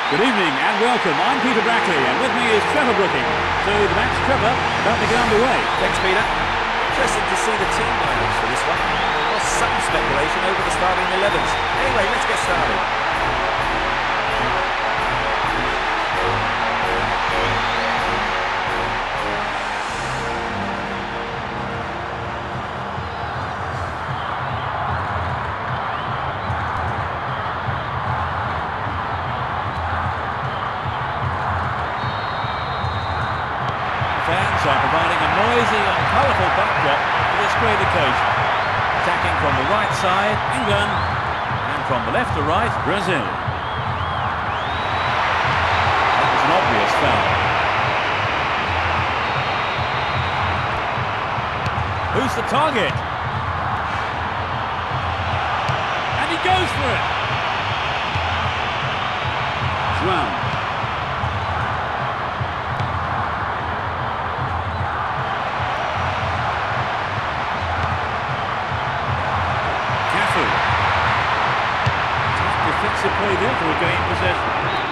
Good evening and welcome. I'm Peter Brackley and with me is Trevor Brooking. So the match, Trevor, about to get underway. Thanks, Peter. Interesting to see the team lineups for this one. There was some speculation over the starting 11s. Anyway, let's get started. Fans are providing a noisy and colourful backdrop for this great occasion. Attacking from the right side, England, and from the left to right, Brazil. That was an obvious foul. Who's the target? And he goes for it! João. Defensive play there to regain possession.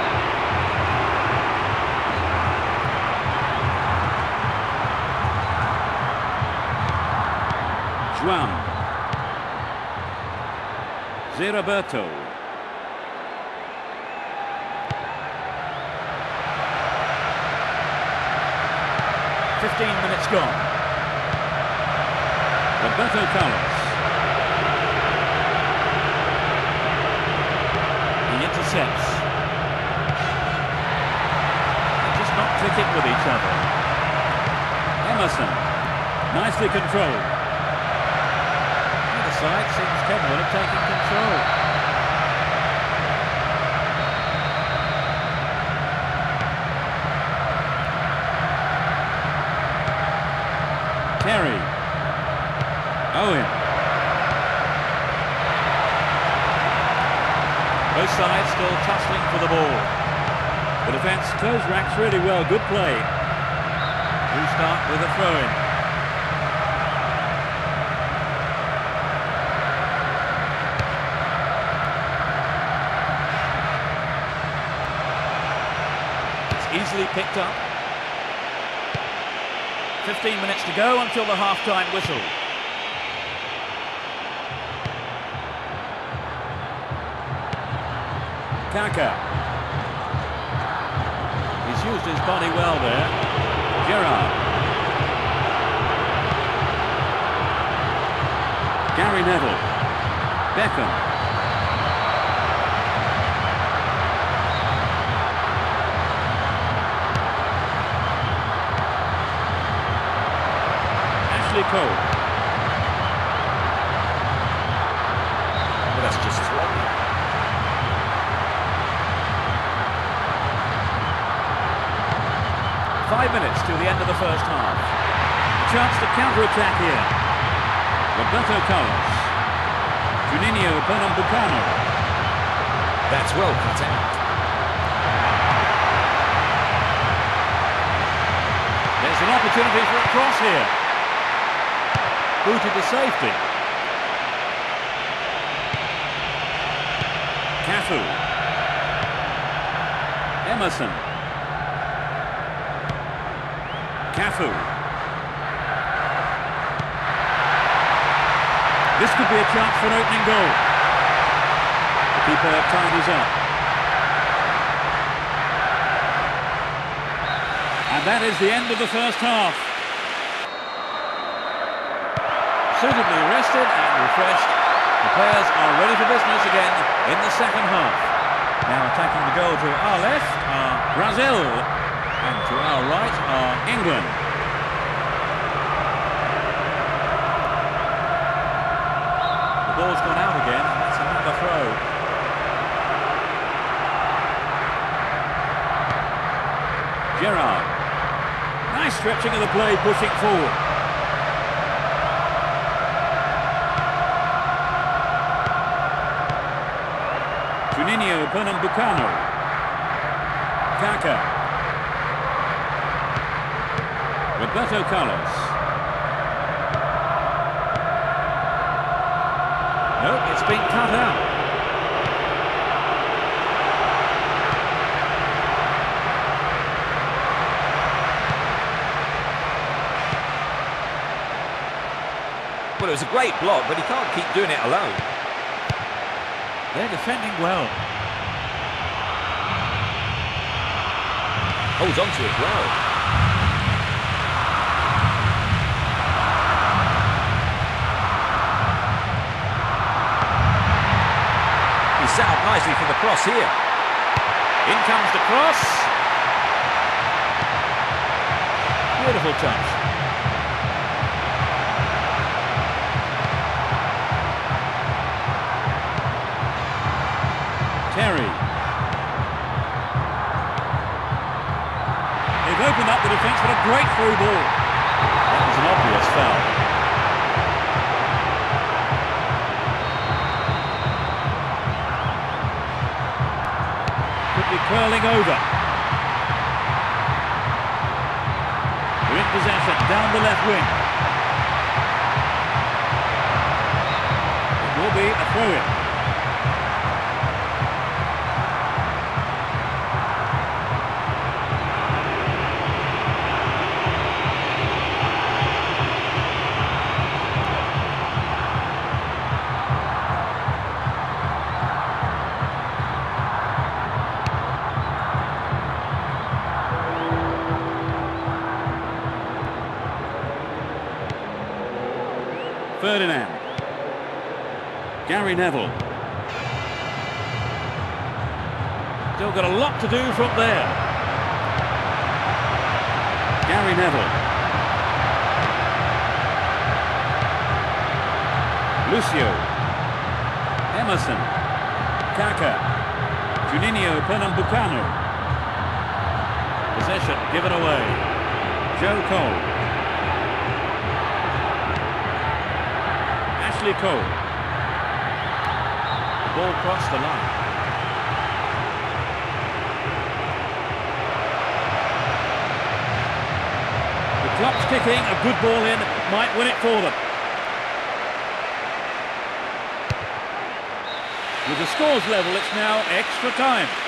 João. Zé Roberto. Minutes gone. Roberto Carlos. Intercepts. They're just not clicking with each other. Emerson, nicely controlled. The other side seems capable of taking control. Terry. Owen. Both sides still tussling for the ball. The defence closed ranks really well. Good play. We start with a throw-in. It's easily picked up. 15 minutes to go until the half-time whistle. Kaka. He's used his body well there. Gerrard. Gary Neville. Beckham. Ashley Cole. Well, that's just sloppy. Minutes to the end of the first half. A chance to counter-attack here. Roberto Carlos. Juninho Pernambucano. That's well cut out. There's an opportunity for a cross here. Booted to safety. Cafu. Emerson. Cafu. This could be a chance for an opening goal. The keeper tidies up. And that is the end of the first half. Suitably rested and refreshed, the players are ready for business again in the second half. Now attacking the goal to our left are Brazil. And to our right are England. The ball's gone out again, and that's another throw. Gerrard. Nice stretching of the play, pushing forward. Juninho Pernambucano. Kaka. Roberto Carlos. No, it's been cut out. it was a great block, but he can't keep doing it alone. They're defending well. Holds on to it well. He's set up nicely for the cross here. In comes the cross. Beautiful touch. Terry. They've opened up the defence with a great through ball. That was an obvious foul. Could be curling over. They're in possession, down the left wing. It will be a throw-in. Ferdinand. Gary Neville. Still got a lot to do from there. Gary Neville. Lucio. Emerson. Kaka. Juninho Pernambucano. Possession given away. Joe Cole. Ashley Cole. Ball crossed the line. The clock's ticking, a good ball in, might win it for them. With the scores level, it's now extra time.